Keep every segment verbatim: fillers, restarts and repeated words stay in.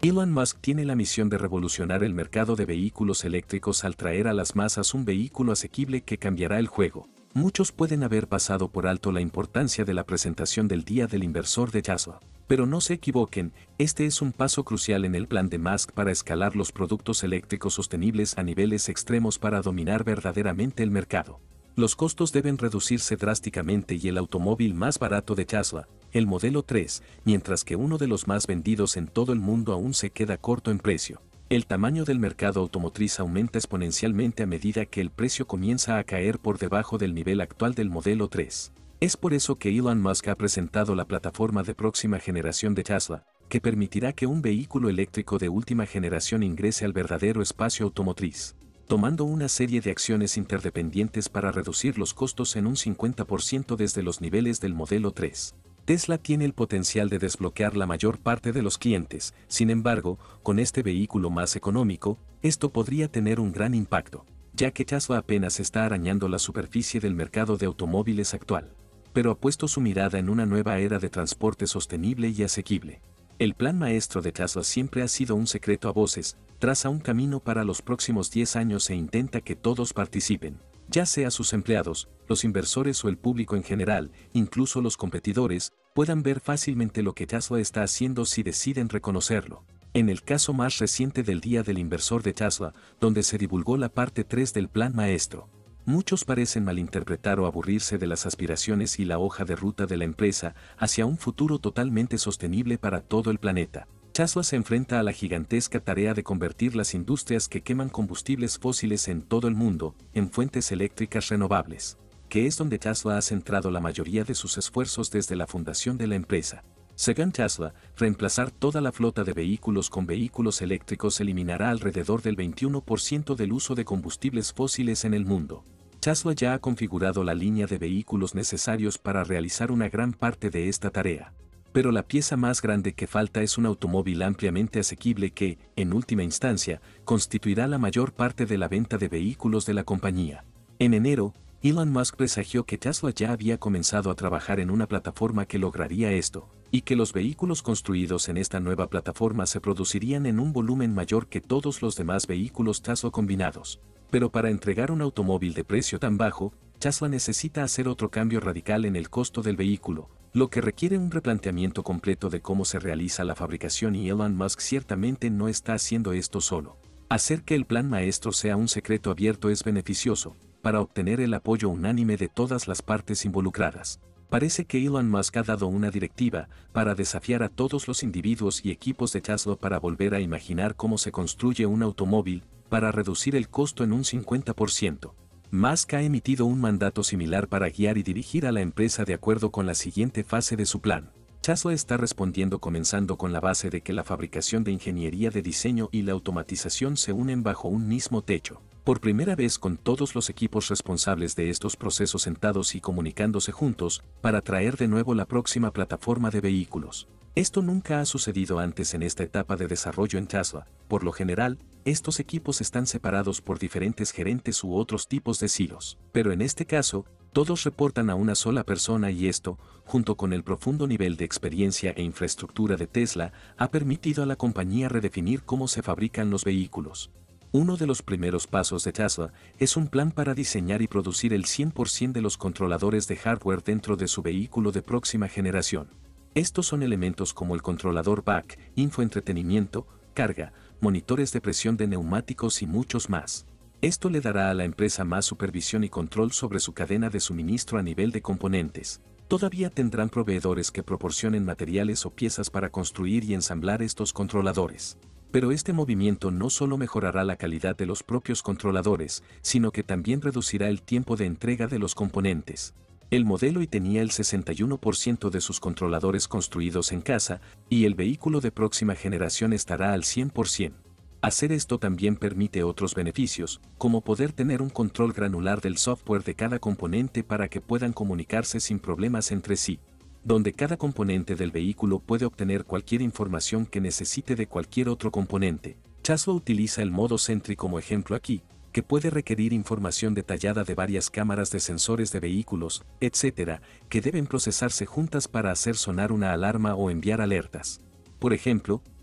Elon Musk tiene la misión de revolucionar el mercado de vehículos eléctricos al traer a las masas un vehículo asequible que cambiará el juego. Muchos pueden haber pasado por alto la importancia de la presentación del Día del Inversor de Tesla. Pero no se equivoquen, este es un paso crucial en el plan de Musk para escalar los productos eléctricos sostenibles a niveles extremos para dominar verdaderamente el mercado. Los costos deben reducirse drásticamente y el automóvil más barato de Tesla, el Modelo tres, mientras que uno de los más vendidos en todo el mundo aún se queda corto en precio. El tamaño del mercado automotriz aumenta exponencialmente a medida que el precio comienza a caer por debajo del nivel actual del Modelo tres. Es por eso que Elon Musk ha presentado la plataforma de próxima generación de Tesla, que permitirá que un vehículo eléctrico de última generación ingrese al verdadero espacio automotriz, tomando una serie de acciones interdependientes para reducir los costos en un cincuenta por ciento desde los niveles del Modelo tres. Tesla tiene el potencial de desbloquear la mayor parte de los clientes, sin embargo, con este vehículo más económico, esto podría tener un gran impacto, ya que Tesla apenas está arañando la superficie del mercado de automóviles actual, pero ha puesto su mirada en una nueva era de transporte sostenible y asequible. El plan maestro de Tesla siempre ha sido un secreto a voces, traza un camino para los próximos diez años e intenta que todos participen, ya sea sus empleados, los inversores o el público en general, incluso los competidores, puedan ver fácilmente lo que Tesla está haciendo si deciden reconocerlo. En el caso más reciente del Día del Inversor de Tesla, donde se divulgó la parte tres del plan maestro, muchos parecen malinterpretar o aburrirse de las aspiraciones y la hoja de ruta de la empresa hacia un futuro totalmente sostenible para todo el planeta. Tesla se enfrenta a la gigantesca tarea de convertir las industrias que queman combustibles fósiles en todo el mundo en fuentes eléctricas renovables, que es donde Tesla ha centrado la mayoría de sus esfuerzos desde la fundación de la empresa. Según Tesla, reemplazar toda la flota de vehículos con vehículos eléctricos eliminará alrededor del veintiuno por ciento del uso de combustibles fósiles en el mundo. Tesla ya ha configurado la línea de vehículos necesarios para realizar una gran parte de esta tarea. Pero la pieza más grande que falta es un automóvil ampliamente asequible que, en última instancia, constituirá la mayor parte de la venta de vehículos de la compañía. En enero, Elon Musk presagió que Tesla ya había comenzado a trabajar en una plataforma que lograría esto, y que los vehículos construidos en esta nueva plataforma se producirían en un volumen mayor que todos los demás vehículos Tesla combinados. Pero para entregar un automóvil de precio tan bajo, Tesla necesita hacer otro cambio radical en el costo del vehículo, lo que requiere un replanteamiento completo de cómo se realiza la fabricación y Elon Musk ciertamente no está haciendo esto solo. Hacer que el plan maestro sea un secreto abierto es beneficioso, para obtener el apoyo unánime de todas las partes involucradas. Parece que Elon Musk ha dado una directiva para desafiar a todos los individuos y equipos de Tesla para volver a imaginar cómo se construye un automóvil, para reducir el costo en un cincuenta por ciento. Musk ha emitido un mandato similar para guiar y dirigir a la empresa de acuerdo con la siguiente fase de su plan. Tesla está respondiendo comenzando con la base de que la fabricación de ingeniería de diseño y la automatización se unen bajo un mismo techo. Por primera vez con todos los equipos responsables de estos procesos sentados y comunicándose juntos, para traer de nuevo la próxima plataforma de vehículos. Esto nunca ha sucedido antes en esta etapa de desarrollo en Tesla. Por lo general, estos equipos están separados por diferentes gerentes u otros tipos de silos. Pero en este caso, todos reportan a una sola persona y esto, junto con el profundo nivel de experiencia e infraestructura de Tesla, ha permitido a la compañía redefinir cómo se fabrican los vehículos. Uno de los primeros pasos de Tesla es un plan para diseñar y producir el cien por ciento de los controladores de hardware dentro de su vehículo de próxima generación. Estos son elementos como el controlador B A C, infoentretenimiento, carga, monitores de presión de neumáticos y muchos más. Esto le dará a la empresa más supervisión y control sobre su cadena de suministro a nivel de componentes. Todavía tendrán proveedores que proporcionen materiales o piezas para construir y ensamblar estos controladores. Pero este movimiento no solo mejorará la calidad de los propios controladores, sino que también reducirá el tiempo de entrega de los componentes. El modelo Y tenía el sesenta y uno por ciento de sus controladores construidos en casa, y el vehículo de próxima generación estará al cien por ciento. Hacer esto también permite otros beneficios, como poder tener un control granular del software de cada componente para que puedan comunicarse sin problemas entre sí, donde cada componente del vehículo puede obtener cualquier información que necesite de cualquier otro componente. Tesla utiliza el modo Sentry como ejemplo aquí, que puede requerir información detallada de varias cámaras de sensores de vehículos, etcétera, que deben procesarse juntas para hacer sonar una alarma o enviar alertas. Por ejemplo,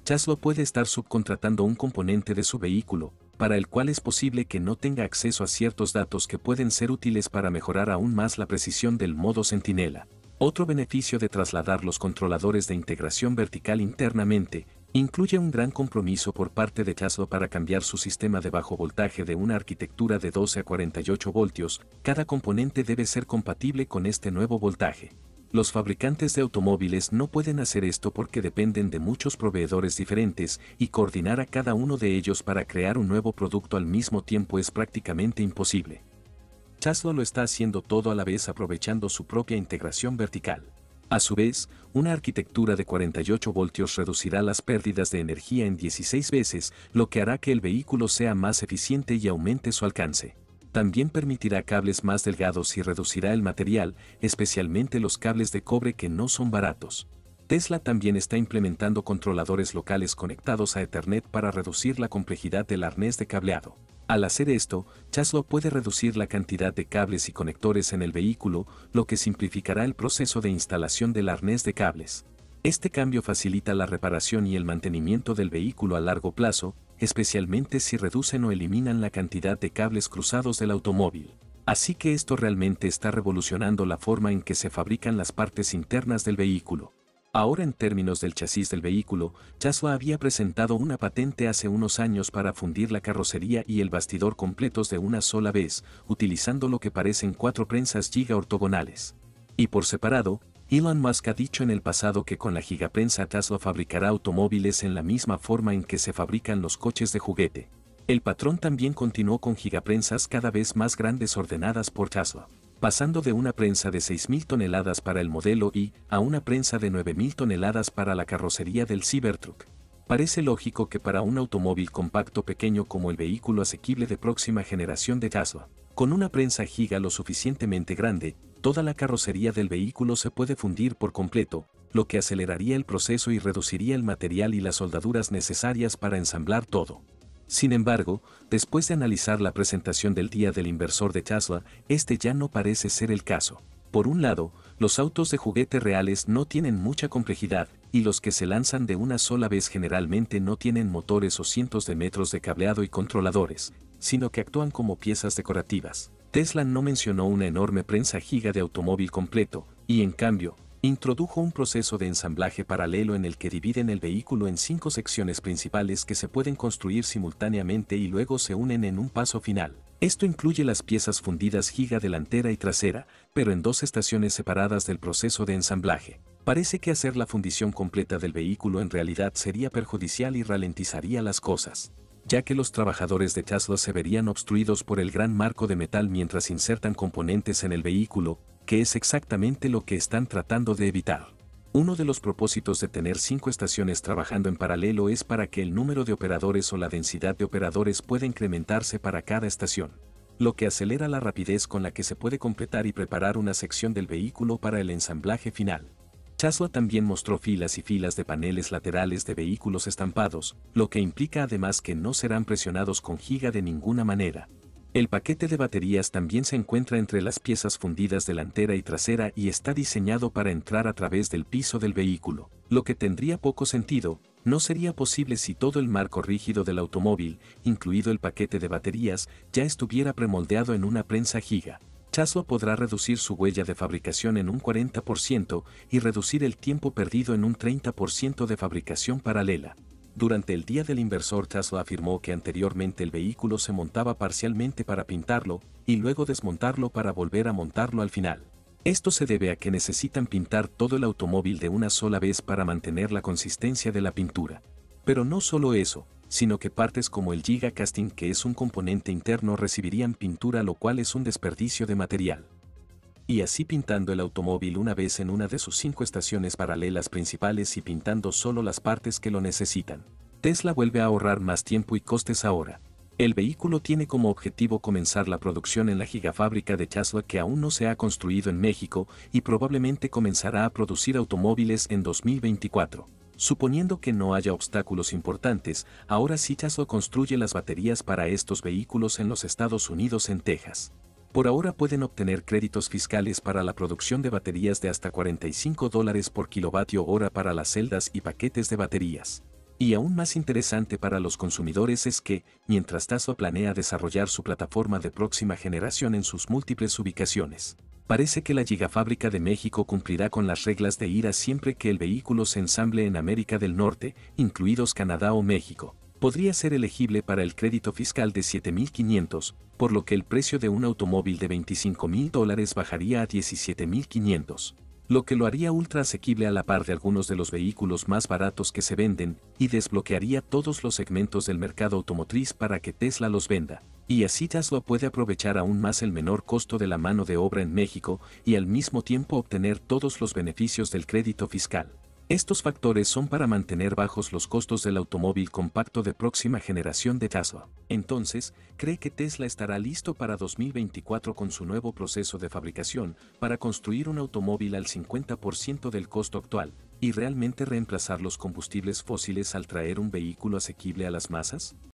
Tesla puede estar subcontratando un componente de su vehículo, para el cual es posible que no tenga acceso a ciertos datos que pueden ser útiles para mejorar aún más la precisión del modo centinela. Otro beneficio de trasladar los controladores de integración vertical internamente, incluye un gran compromiso por parte de Tesla para cambiar su sistema de bajo voltaje de una arquitectura de doce a cuarenta y ocho voltios. Cada componente debe ser compatible con este nuevo voltaje. Los fabricantes de automóviles no pueden hacer esto porque dependen de muchos proveedores diferentes y coordinar a cada uno de ellos para crear un nuevo producto al mismo tiempo es prácticamente imposible. Tesla lo está haciendo todo a la vez aprovechando su propia integración vertical. A su vez, una arquitectura de cuarenta y ocho voltios reducirá las pérdidas de energía en dieciséis veces, lo que hará que el vehículo sea más eficiente y aumente su alcance. También permitirá cables más delgados y reducirá el material, especialmente los cables de cobre que no son baratos. Tesla también está implementando controladores locales conectados a Ethernet para reducir la complejidad del arnés de cableado. Al hacer esto, Tesla puede reducir la cantidad de cables y conectores en el vehículo, lo que simplificará el proceso de instalación del arnés de cables. Este cambio facilita la reparación y el mantenimiento del vehículo a largo plazo, especialmente si reducen o eliminan la cantidad de cables cruzados del automóvil. Así que esto realmente está revolucionando la forma en que se fabrican las partes internas del vehículo. Ahora, en términos del chasis del vehículo, Tesla había presentado una patente hace unos años para fundir la carrocería y el bastidor completos de una sola vez, utilizando lo que parecen cuatro prensas giga ortogonales. Y por separado, Elon Musk ha dicho en el pasado que con la gigaprensa Tesla fabricará automóviles en la misma forma en que se fabrican los coches de juguete. El patrón también continuó con gigaprensas cada vez más grandes ordenadas por Tesla, pasando de una prensa de seis mil toneladas para el modelo I a una prensa de nueve mil toneladas para la carrocería del Cybertruck. Parece lógico que para un automóvil compacto pequeño como el vehículo asequible de próxima generación de Tesla, con una prensa giga lo suficientemente grande, toda la carrocería del vehículo se puede fundir por completo, lo que aceleraría el proceso y reduciría el material y las soldaduras necesarias para ensamblar todo. Sin embargo, después de analizar la presentación del día del inversor de Tesla, este ya no parece ser el caso. Por un lado, los autos de juguete reales no tienen mucha complejidad, y los que se lanzan de una sola vez generalmente no tienen motores o cientos de metros de cableado y controladores, sino que actúan como piezas decorativas. Tesla no mencionó una enorme prensa giga de automóvil completo, y en cambio, introdujo un proceso de ensamblaje paralelo en el que dividen el vehículo en cinco secciones principales que se pueden construir simultáneamente y luego se unen en un paso final. Esto incluye las piezas fundidas giga delantera y trasera, pero en dos estaciones separadas del proceso de ensamblaje. Parece que hacer la fundición completa del vehículo en realidad sería perjudicial y ralentizaría las cosas, ya que los trabajadores de Tesla se verían obstruidos por el gran marco de metal mientras insertan componentes en el vehículo, que es exactamente lo que están tratando de evitar. Uno de los propósitos de tener cinco estaciones trabajando en paralelo es para que el número de operadores o la densidad de operadores pueda incrementarse para cada estación, lo que acelera la rapidez con la que se puede completar y preparar una sección del vehículo para el ensamblaje final. Tesla también mostró filas y filas de paneles laterales de vehículos estampados, lo que implica además que no serán presionados con giga de ninguna manera. El paquete de baterías también se encuentra entre las piezas fundidas delantera y trasera y está diseñado para entrar a través del piso del vehículo, lo que tendría poco sentido. No sería posible si todo el marco rígido del automóvil, incluido el paquete de baterías, ya estuviera premoldeado en una prensa giga. Tesla podrá reducir su huella de fabricación en un cuarenta por ciento y reducir el tiempo perdido en un treinta por ciento de fabricación paralela. Durante el día del inversor, Tesla afirmó que anteriormente el vehículo se montaba parcialmente para pintarlo y luego desmontarlo para volver a montarlo al final. Esto se debe a que necesitan pintar todo el automóvil de una sola vez para mantener la consistencia de la pintura. Pero no solo eso, sino que partes como el Giga Casting, que es un componente interno, recibirían pintura, lo cual es un desperdicio de material. Y así pintando el automóvil una vez en una de sus cinco estaciones paralelas principales y pintando solo las partes que lo necesitan. Tesla vuelve a ahorrar más tiempo y costes ahora. El vehículo tiene como objetivo comenzar la producción en la gigafábrica de Tesla, que aún no se ha construido en México, y probablemente comenzará a producir automóviles en dos mil veinticuatro. Suponiendo que no haya obstáculos importantes, ahora sí Tesla construye las baterías para estos vehículos en los Estados Unidos, en Texas. Por ahora pueden obtener créditos fiscales para la producción de baterías de hasta cuarenta y cinco dólares por kilovatio hora para las celdas y paquetes de baterías. Y aún más interesante para los consumidores es que, mientras Tesla planea desarrollar su plataforma de próxima generación en sus múltiples ubicaciones, parece que la Gigafábrica de México cumplirá con las reglas de I R A siempre que el vehículo se ensamble en América del Norte, incluidos Canadá o México. Podría ser elegible para el crédito fiscal de siete mil quinientos, por lo que el precio de un automóvil de veinticinco mil dólares bajaría a diecisiete mil quinientos. Lo que lo haría ultra asequible a la par de algunos de los vehículos más baratos que se venden, y desbloquearía todos los segmentos del mercado automotriz para que Tesla los venda. Y así Tesla puede aprovechar aún más el menor costo de la mano de obra en México y al mismo tiempo obtener todos los beneficios del crédito fiscal. Estos factores son para mantener bajos los costos del automóvil compacto de próxima generación de Tesla. Entonces, ¿cree que Tesla estará listo para dos mil veinticuatro con su nuevo proceso de fabricación para construir un automóvil al cincuenta por ciento del costo actual y realmente reemplazar los combustibles fósiles al traer un vehículo asequible a las masas?